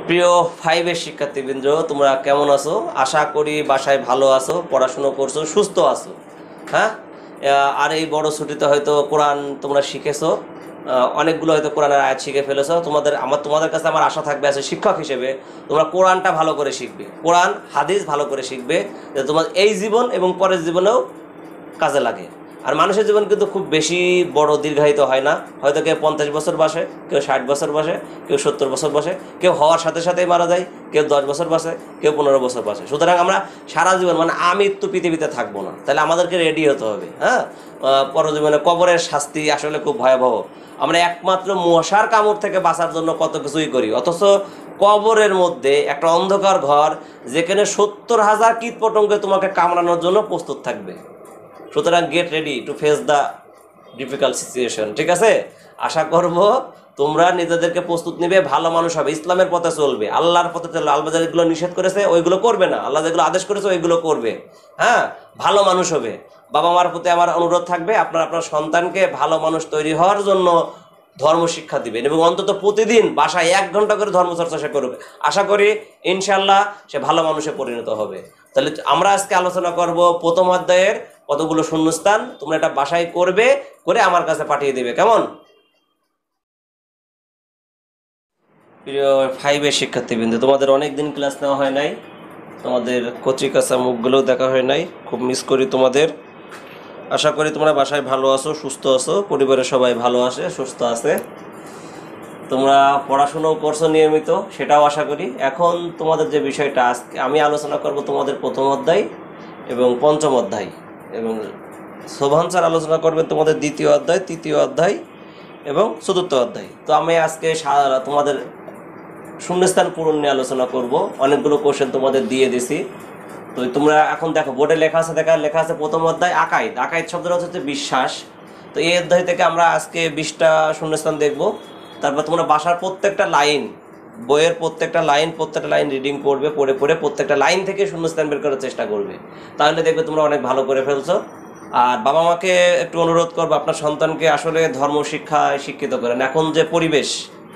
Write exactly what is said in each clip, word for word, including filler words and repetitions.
প্রিয় ফাইভের শিক্ষার্থীবৃন্দ, তোমরা কেমন আছো? আশা করি বাসায় ভালো আছো, পড়াশুনো করছো, সুস্থ আছো। হ্যাঁ, আর এই বড় ছুটিতে হয়তো কোরআন তোমরা শিখেছো, অনেকগুলো হয়তো কোরআনের আয়াত শিখে ফেলেছো। তোমাদের আমার তোমাদের কাছে আমার আশা থাকবে আছে শিক্ষক হিসেবে তোমরা কোরআনটা ভালো করে শিখবে, কোরআন হাদিস ভালো করে শিখবে, যে তোমার এই জীবন এবং পরের জীবনেও কাজে লাগে। আর মানুষের জীবন কিন্তু খুব বেশি বড় দীর্ঘায়িত হয় না। হয়তো কেউ পঞ্চাশ বছর বাসে, কেউ ষাট বছর বাসে, কেউ সত্তর বছর বসে, কেউ হওয়ার সাথে সাথেই মারা যায়, কেউ দশ বছর বাসে, কেউ পনেরো বছর বাসে। সুতরাং আমরা সারা জীবন মানে আমৃত্যু পৃথিবীতে থাকবো না, তাহলে আমাদেরকে রেডি হতে হবে। হ্যাঁ, পরজীবনে কবরের শাস্তি আসলে খুব ভয়াবহ। আমরা একমাত্র মশার কামড় থেকে বাঁচার জন্য কত কিছুই করি, অথচ কবরের মধ্যে একটা অন্ধকার ঘর, যেখানে সত্তর হাজার কীট পতঙ্গে তোমাকে কামড়ানোর জন্য প্রস্তুত থাকবে। সুতরাং get ready to face the difficult situation. ঠিক আছে, আশা করব তোমরা নিজেদেরকে প্রস্তুত নেবে, ভালো মানুষ হবে, ইসলামের পথে চলবে, আল্লাহর পথে চলবে। আল্লাহ যেগুলো নিষেধ করেছে ওইগুলো করবে না, আল্লাহ যেগুলো আদেশ করেছে ওইগুলো করবে। হ্যাঁ, ভালো মানুষ হবে। বাবা মার প্রতি আমার অনুরোধ থাকবে, আপনার আপনার সন্তানকে ভালো মানুষ তৈরি হওয়ার জন্য ধর্ম শিক্ষা দিবেন, এবং অন্তত প্রতিদিন বাসায় এক ঘন্টা করে ধর্মচর্চা সে করবে। আশা করি ইনশাল্লাহ সে ভালো মানুষে পরিণত হবে। তাহলে আমরা আজকে আলোচনা করব প্রথম অধ্যায়ের কতগুলো শূন্যস্থান। তোমরা এটা বাসায় করবে, করে আমার কাছে পাঠিয়ে দেবে, কেমন? প্রিয় ফাইভের শিক্ষার্থীবৃন্দ, তোমাদের অনেক দিন ক্লাস নেওয়া হয় নাই, তোমাদের কচি কাঁচা মুখগুলোও দেখা হয় নাই, খুব মিস করি তোমাদের। আশা করি তোমরা বাসায় ভালো আছো, সুস্থ আছো, পরিবারের সবাই ভালো আছে, সুস্থ আছে। তোমরা পড়াশুনো করছো নিয়মিত, সেটাও আশা করি। এখন তোমাদের যে বিষয়টা আজকে আমি আলোচনা করব, তোমাদের প্রথম অধ্যায় এবং পঞ্চম অধ্যায়, এবং শোভান স্যার আলোচনা করবেন তোমাদের দ্বিতীয় অধ্যায়, তৃতীয় অধ্যায় এবং চতুর্থ অধ্যায়। তো আমি আজকে তোমাদের শূন্যস্থান পূরণ নিয়ে আলোচনা করব। অনেকগুলো কোশ্চেন তোমাদের দিয়ে দিছি। তো তোমরা এখন দেখো, বোর্ডে লেখা আছে, দেখা লেখা আছে প্রথম অধ্যায় আকাইদ। আকাইদ শব্দটা হচ্ছে বিশ্বাস। তো এই অধ্যায় থেকে আমরা আজকে বিশটা শূন্যস্থান দেখব। তারপর তোমরা বাসার প্রত্যেকটা লাইন, বইয়ের প্রত্যেকটা লাইন প্রত্যেকটা লাইন রিডিং করবে, পড়ে পড়ে প্রত্যেকটা লাইন থেকে শূন্যস্থান বের করার চেষ্টা করবে। তাহলে দেখবে তোমরা অনেক ভালো করে ফেলছো। আর বাবা মাকে একটু অনুরোধ করবো, আপনার সন্তানকে আসলে ধর্ম শিক্ষায় শিক্ষিত করেন। এখন যে পরিবেশ,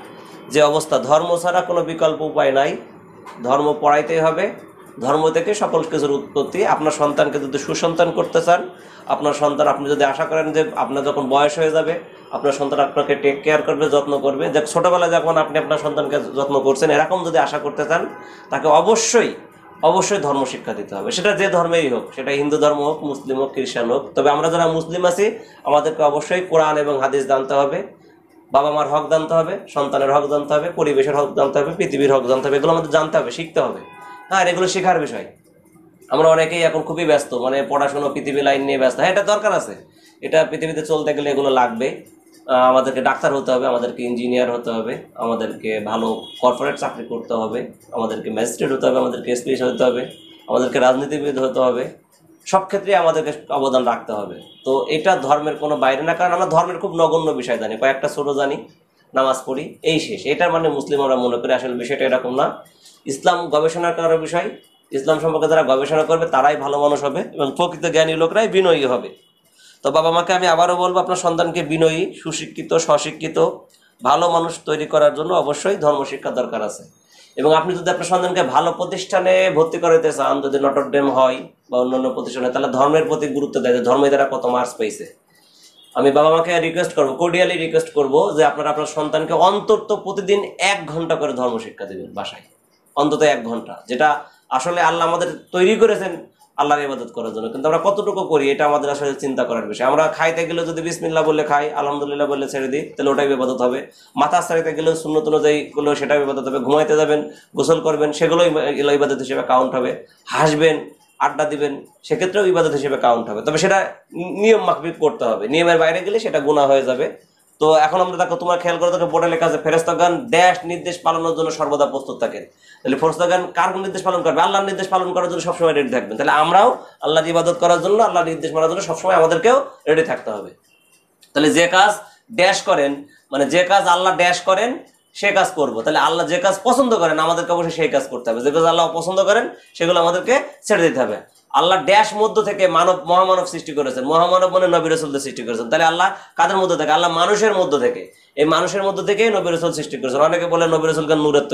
যে অবস্থা, ধর্ম ছাড়া কোনো বিকল্প উপায় নাই, ধর্ম পড়াইতেই হবে। ধর্ম থেকে সকল কিছুর উৎপত্তি। আপনার সন্তানকে যদি সুসন্তান করতে চান, আপনার সন্তান, আপনি যদি আশা করেন যে আপনার যখন বয়স হয়ে যাবে আপনার সন্তান আপনাকে টেক কেয়ার করবে, যত্ন করবে, যে ছোটোবেলায় যখন আপনি আপনার সন্তানকে যত্ন করছেন, এরকম যদি আশা করতে চান, তাকে অবশ্যই অবশ্যই ধর্ম শিক্ষা দিতে হবে। সেটা যে ধর্মেই হোক, সেটা হিন্দু ধর্ম হোক, মুসলিম হোক, খ্রিস্টান হোক। তবে আমরা যারা মুসলিম আছি, আমাদেরকে অবশ্যই কোরআন এবং হাদিস জানতে হবে। বাবা মার হক জানতে হবে, সন্তানের হক জানতে হবে, পরিবেশের হক জানতে হবে, পৃথিবীর হক জানতে হবে। এগুলো আমাদের জানতে হবে, শিখতে হবে। হ্যাঁ, এগুলো শেখার বিষয়। আমরা অনেকেই এখন খুবই ব্যস্ত, মানে পড়াশুনো, পৃথিবী লাইন নিয়ে ব্যস্ত। হ্যাঁ, এটা দরকার আছে, এটা পৃথিবীতে চলতে গেলে এগুলো লাগবে। আমাদেরকে ডাক্তার হতে হবে, আমাদেরকে ইঞ্জিনিয়ার হতে হবে, আমাদেরকে ভালো কর্পোরেট চাকরি করতে হবে, আমাদেরকে ম্যাজিস্ট্রেট হতে হবে, আমাদেরকে এসপি হতে হবে, আমাদেরকে রাজনীতিবিদ হতে হবে। সব ক্ষেত্রে আমাদেরকে অবদান রাখতে হবে। তো এটা ধর্মের কোনো বাইরে না, কারণ আমরা ধর্মের খুব নগণ্য বিষয় জানি, কয়েকটা ছোটো জানি, নামাজ পড়ি, এই শেষ। এটার মানে মুসলিম আমরা মনে করি। আসলে বিষয়টা এরকম না। ইসলাম গবেষণা করার বিষয়। ইসলাম সম্পর্কে যারা গবেষণা করবে তারাই ভালো মানুষ হবে, এবং প্রকৃত জ্ঞানী লোকরাই বিনয়ী হবে। তো বাবা মাকে আমি আবারও বলবো, আপনার সন্তানকে বিনয়ী, সুশিক্ষিত, স্বশিক্ষিত, ভালো মানুষ তৈরি করার জন্য অবশ্যই ধর্মশিক্ষা দরকার আছে। এবং আপনি যদি আপনার সন্তানকে ভালো প্রতিষ্ঠানে ভর্তি করাতে চান, যদি নটর ডেম হয় বা অন্যান্য প্রতিষ্ঠানে, তাহলে ধর্মের প্রতি গুরুত্ব দেয়, যে ধর্মে তারা কত মার্কস পেয়েছে। আমি বাবা মাকে রিকোয়েস্ট করবো, কোর্ডিয়ালি রিকোয়েস্ট করবো, যে আপনারা আপনার সন্তানকে অন্তত প্রতিদিন এক ঘন্টা করে ধর্ম শিক্ষা দেবেন বাসায়, অন্তত এক ঘন্টা। যেটা আসলে আল্লাহ আমাদের তৈরি করেছেন আল্লাহর ইবাদত করার জন্য, কিন্তু আমরা কতটুকু করি এটা আমাদের আসলে চিন্তা করার বিষয়। আমরা খাইতে গেলে যদি বিসমিল্লাহ বলে খাই, আলহামদুলিল্লাহ বলে ছেড়ে দিই, তাহলে ওটাই ইবাদত হবে। মাথা ছাড়িতে গেলেও সুন্নত অনুযায়ী গুলো সেটাই ইবাদত হবে। ঘুমাইতে যাবেন, গোসল করবেন, সেগুলোই ইবাদত হিসেবে কাউন্ট হবে। হাসবেন, আড্ডা দিবেন, সেক্ষেত্রেও ইবাদত হিসেবে কাউন্ট হবে। তবে সেটা নিয়ম মাফিক করতে হবে, নিয়মের বাইরে গেলে সেটা গুনাহ হয়ে যাবে। তো এখন আমরা দেখো, তোমার খেয়াল করে দেখো, বোর্ডে লেখা আছে ফেরেশতাগণ দেশ নির্দেশ পালনের জন্য সর্বদা প্রস্তুত থাকেন। তাহলে ফেরেশতাগণ কার নির্দেশ পালন করবে? আল্লাহর নির্দেশ পালন করার জন্য সবসময় রেডি থাকবেন। তাহলে আমরাও আল্লাহর ইবাদত করার জন্য, আল্লাহর নির্দেশ মানার জন্য সবসময় আমাদেরকেও রেডি থাকতে হবে। তাহলে যে কাজ ড্যাশ করেন, মানে যে কাজ আল্লাহ ড্যাশ করেন সে কাজ করব। তাহলে আল্লাহ যে কাজ পছন্দ করেন আমাদেরকে অবশ্যই সেই কাজ করতে হবে। যে কাজ আল্লাহ পছন্দ করেন সেগুলো আমাদেরকে ছেড়ে দিতে হবে। আল্লাহ ড্যাশ মধ্য থেকে মানব মহামানব সৃষ্টি করেছেন, মহামানব মানে নবী রাসূলদের সৃষ্টি করেছেন। তাহলে আল্লাহ কাদের মধ্য থেকে? আল্লাহ মানুষের মধ্য থেকে। এই মানুষের মধ্য থেকে নবী রাসূল সৃষ্টি করেছেন। অনেকে বলে নবী রাসূলগণ নূরের তৈরি,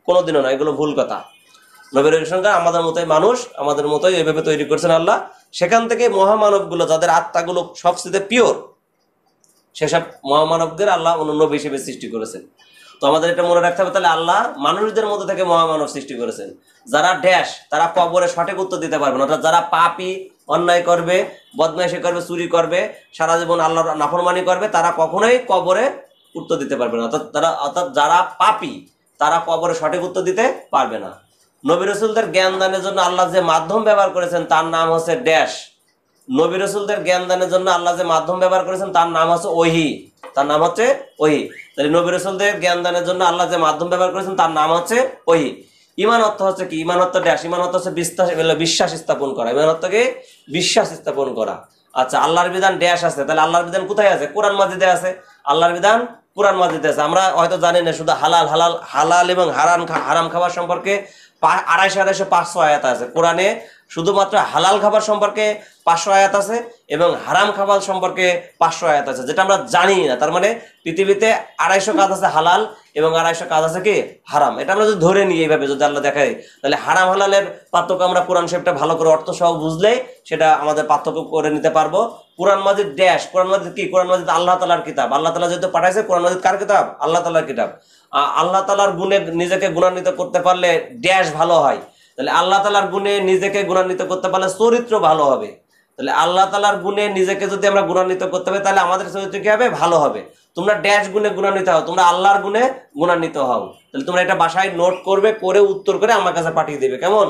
কোনোদিনও না, এগুলো ভুল কথা। নবীর সংখ্যা আমাদের মতোই মানুষ, আমাদের মতোই এইভাবে তৈরি করছেন আল্লাহ। সেখান থেকে মহামানবগুলো যাদের আত্মাগুলো সবচেয়ে পিওর, সেসব মহামানবদের আল্লাহ অন্য নবী হিসেবে সৃষ্টি করেছেন। তো আমাদের এটা মনে রাখতে হবে, তাহলে আল্লাহ মানুষদের মধ্যে থেকে মহামানব সৃষ্টি করেছেন। যারা ড্যাশ, তারা কবরে সঠিক উত্তর দিতে পারবে না। অর্থাৎ যারা পাপী, অন্যায় করবে, বদমাইশি করবে, চুরি করবে, সারা জীবন আল্লাহর নাফরমানি করবে, তারা কখনোই কবরে উত্তর দিতে পারবে না। অর্থাৎ তারা অর্থাৎ যারা পাপী, তারা কবরে সঠিক উত্তর দিতে পারবে না। নবী রাসূলদের জ্ঞান দানের জন্য আল্লাহ যে মাধ্যম ব্যবহার করেছেন তার নাম হচ্ছে ড্যাশ। নবী রাসূলদের জ্ঞান দানের জন্য আল্লাহ যে মাধ্যম ব্যবহার করেছেন তার নাম হচ্ছে ওহী, তার নাম হচ্ছে ওহী। তাহলে নবী রাসূলদের জ্ঞান দানের জন্য আল্লাহ যে মাধ্যম ব্যবহার করেছেন তার নাম হচ্ছে ওহী। ঈমান অর্থ হচ্ছে কি? ঈমান অর্থ ড্যাশ, ঈমান অর্থ হচ্ছে বিশ্বাস, বিশ্বাস স্থাপন করা। ঈমান অর্থকে বিশ্বাস স্থাপন করা। আচ্ছা, আল্লাহর বিধান ড্যাশ আছে, তাহলে আল্লাহর বিধান কোথায় আছে? কোরআন মাজিদে আছে। আল্লাহর বিধান কোরআন মাজিদে আছে। আমরা হয়তো জানি না, শুধু হালাল হালাল হালাল এবং হারাম হারাম খাবার সম্পর্কে আড়াইশো আড়াইশো পাঁচশো আয়াত আছে কোরআনে। শুধুমাত্র হালাল খাবার সম্পর্কে পাঁচশো আয়াত আছে এবং হারাম খাবার সম্পর্কে পাঁচশো আয়াত আছে, যেটা আমরা জানি না। তার মানে পৃথিবীতে আড়াইশো কাজ আছে হালাল এবং আড়াইশো কাজ আছে কি হারাম। এটা আমরা যদি ধরে নিই এইভাবে, যদি আল্লাহ দেখায়, তাহলে হারাম হালালের পার্থক্য আমরা কোরআন শরীফটা ভালো করে অর্থ সহ বুঝলে সেটা আমাদের পার্থক্য করে নিতে পারবো। কোরআন মাজিদ ড্যাশ, কোরআন মাজিদ কি? কোরআন মাজিদ আল্লাহ তাআলার কিতাব। আল্লাহ তাআলা যেহেতু পাঠাইছে, কোরআন মাজিদ কার কিতাব? আল্লাহ তাআলার কিতাব। আল্লাহ তাআলার গুণে নিজেকে গুণান্বিত করতে পারলে ড্যাশ ভালো হয়। তাহলে আল্লাহ তাআলার গুণে নিজেকে গুণান্বিত করতে পারলে চরিত্র ভালো হবে। তাহলে আল্লাহ তাআলার গুণে নিজেকে যদি আমরা গুণান্বিত করতে পারি, তাহলে আমাদের চরিত্র কি হবে? ভালো হবে। তোমরা ড্যাশ গুণে গুণান্বিত হও, তোমরা আল্লাহর গুণে গুণান্বিত হও। তাহলে তোমরা এটা বাসায় নোট করবে, করে উত্তর করে আমার কাছে পাঠিয়ে দেবে, কেমন?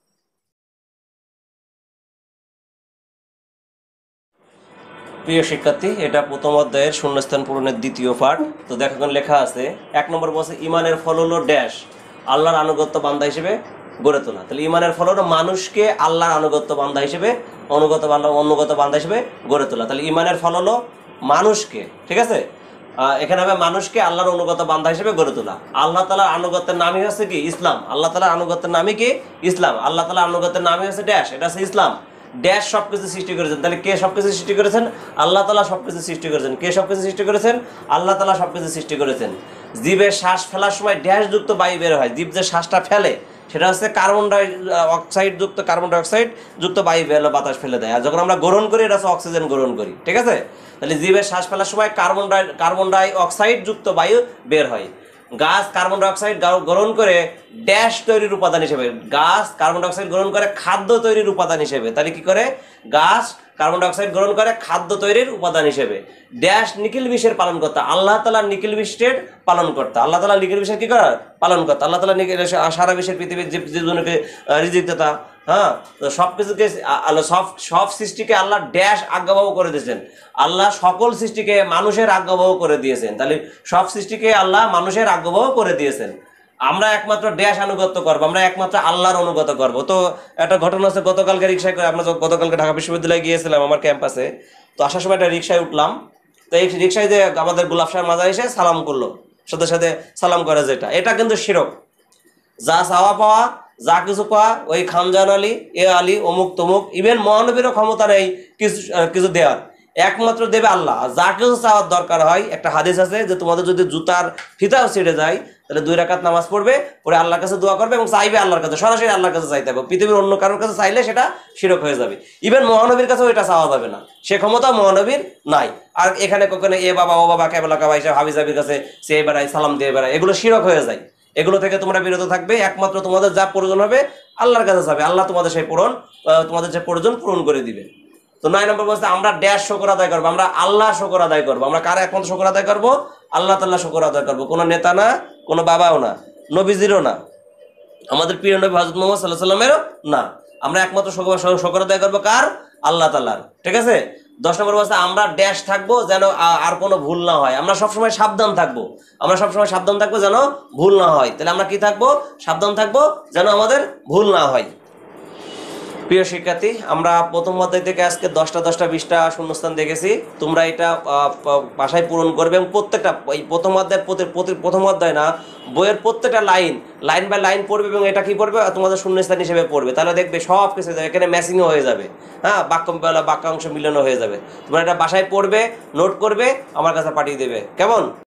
প্রিয় শিক্ষার্থী, এটা প্রথম অধ্যায়ের শূন্যস্থান পূরণের দ্বিতীয় পাঠ। তো দেখো এখানে লেখা আছে, এক নম্বর বলছে ঈমানের ফল হলো ড্যাশ, আল্লাহর আনুগত্য বান্দা হিসেবে গড়ে তোলা। তাহলে ঈমানের ফল হলো মানুষকে আল্লাহর আনুগত্য বান্দা হিসেবে অনুগত বান্দা অনুগত বান্দা হিসেবে গড়ে তোলা। তাহলে ঈমানের ফল হলো মানুষকে, ঠিক আছে, এখানে হবে মানুষকে আল্লাহর অনুগত বান্দা হিসেবে গড়ে তোলা। আল্লাহ তাআলার আনুগত্যের নামই হচ্ছে কি? ইসলাম। আল্লাহ তাআলার আনুগত্যের নামই কি? ইসলাম। আল্লাহ তাআলার আনুগত্যের নামই হচ্ছে ড্যাশ, এটা হচ্ছে ইসলাম। ড্যাশ সবকিছু সৃষ্টি করেছেন। তাহলে কে সবকিছু সৃষ্টি করেছেন? আল্লাহ তাআলা সবকিছু সৃষ্টি করেছেন। কে সবকিছু সৃষ্টি করেছেন? আল্লাহ তাআলা সবকিছু সৃষ্টি করেছেন। জীবের শ্বাস ফেলার সময় ড্যাশ যুক্ত বায়ু বের হয়। জীব যে শ্বাসটা ফেলে সেটা হচ্ছে কার্বন ডাই অক্সাইড যুক্ত কার্বন ডাইঅক্সাইড যুক্ত বায়ু বের বাতাস ফেলে দেয়। আর যখন আমরা গ্রহণ করি, এটা হচ্ছে অক্সিজেন গ্রহণ করি, ঠিক আছে। তাহলে জীবের শ্বাস ফেলার সময় carbon di carbon dioxide যুক্ত বায়ু বের হয়। গাছ কার্বন ডাইঅক্সাইড গ্রহণ করে ড্যাশ তৈরির উপাদান হিসেবে, গাছ কার্বন ডাইঅক্সাইড গ্রহণ করে খাদ্য তৈরির উপাদান হিসেবে। তাহলে কি করে? গাছ কার্বন ডাইঅক্সাইড গ্রহণ করে খাদ্য তৈরির উপাদান হিসেবে। ড্যাশ নিখিল বিশ্বের পালন করতে, আল্লাহ তাআলা নিখিল বিশ্বের পালন করতে। আল্লাহ তাআলা নিখিল বিশ্বের কি করে? পালন করতে। আল্লাহ তাআলা নিখিল সারা বিশ্বের পৃথিবীর জীবজনকে রিজিক দাতা। হ্যাঁ, তো সবকিছুকে সব সব সৃষ্টিকে আল্লাহ ড্যাশ আজ্ঞাবহ করে দিয়েছেন। আল্লাহ সকল সৃষ্টিকে মানুষের আজ্ঞাবহ করে দিয়েছেন। তাহলে সব সৃষ্টিকে আল্লাহ মানুষের আজ্ঞাবহ করে দিয়েছেন। আমরা একমাত্র ড্যাশ আনুগত্য করবো, আমরা একমাত্র আল্লাহর অনুগত করব। তো একটা ঘটনা আছে, গতকালকে রিক্সায় করে, আমরা গতকালকে ঢাকা বিশ্ববিদ্যালয়ে গিয়েছিলাম আমার ক্যাম্পাসে। তো আসার সময় একটা রিক্সায় উঠলাম। তো এই রিক্সায় যে আমাদের গোলাপ শাহ মাজার এসে সালাম করলো, সাথে সাথে সালাম করে, যেটা এটা কিন্তু শিরক। যা চাওয়া পাওয়া, যা কিছু পাওয়া, ওই খানজান আলী, এ আলী, অমুক তমুক, ইভেন মহানবীরও ক্ষমতা নেই কিছু কিছু দেওয়ার, একমাত্র দেবে আল্লাহ। যা কিছু চাওয়ার দরকার হয়, একটা হাদিস আছে যে তোমাদের যদি জুতার ফিতাও ছিঁড়ে যায়, তাহলে দুই রাকাত নামাজ পড়বে, পরে আল্লাহর কাছে দোয়া করবে এবং চাইবে আল্লাহর কাছে, সরাসরি আল্লাহর কাছে চাইতে হবে। পৃথিবীর অন্য কারোর কাছে চাইলে সেটা শিরক হয়ে যাবে। ইভেন মহানবীর কাছেও এটা চাওয়া যাবে না, সে ক্ষমতা মহানবীর নাই। আর এখানে কখনো এ বাবা ও বাবা কেবলা কাবা হিসাবে হাবিজাবির কাছে সে বেড়ায়, সালাম দিয়ে বেড়ায়, এগুলো শিরক হয়ে যায়। এগুলো থেকে তোমরা বিরত থাকবে। একমাত্র তোমাদের যা প্রয়োজন হবে আল্লাহর কাছে যাবে, আল্লাহ তোমাদের সেই পূরণ তোমাদের যে প্রয়োজন পূরণ করে দিবে। তো নয় নম্বর বলছে আমরা ড্যাশ শুকর আদায় করবো, আমরা আল্লাহ শুকর আদায় করবো। আমরা কার একমাত্র শুকর আদায় করবো? আল্লাহ তাআলা শুকর আদায় করবো। কোনো নেতা না, কোনো বাবাও না, নবীজিরও না, আমাদের প্রিয় নবী হযরত মুহাম্মদ সাল্লাল্লাহু আলাইহি ওয়াসাল্লামেরও না। আমরা একমাত্র শুকর আদায় করবো কার? আল্লাহ তাআলার, ঠিক আছে। দশ নম্বর বলছে আমরা ড্যাশ থাকবো যেন আর কোনো ভুল না হয়। আমরা সবসময় সাবধান থাকবো, আমরা সবসময় সাবধান থাকবো যেন ভুল না হয়। তাহলে আমরা কি থাকবো? সাবধান থাকবো যেন আমাদের ভুল না হয়। প্রিয় শিক্ষার্থী, আমরা প্রথম অধ্যায় থেকে আজকে দশটা দশটা বিশটা শূন্যস্থান দেখেছি। তোমরা এটা বাসায় পূরণ করবে এবং প্রত্যেকটা এই প্রথম অধ্যায়ের প্রতি প্রথম অধ্যায় না, বইয়ের প্রত্যেকটা লাইন লাইন বাই লাইন পড়বে এবং এটা কি পড়বে? তোমাদের শূন্যস্থান হিসেবে পড়বে। তাহলে দেখবে সব কিছু এখানে ম্যাচিংও হয়ে যাবে। হ্যাঁ, বাক্য বাক্যাংশ মিলনও হয়ে যাবে। তোমরা এটা বাসায় পড়বে, নোট করবে, আমার কাছে পাঠিয়ে দেবে, কেমন?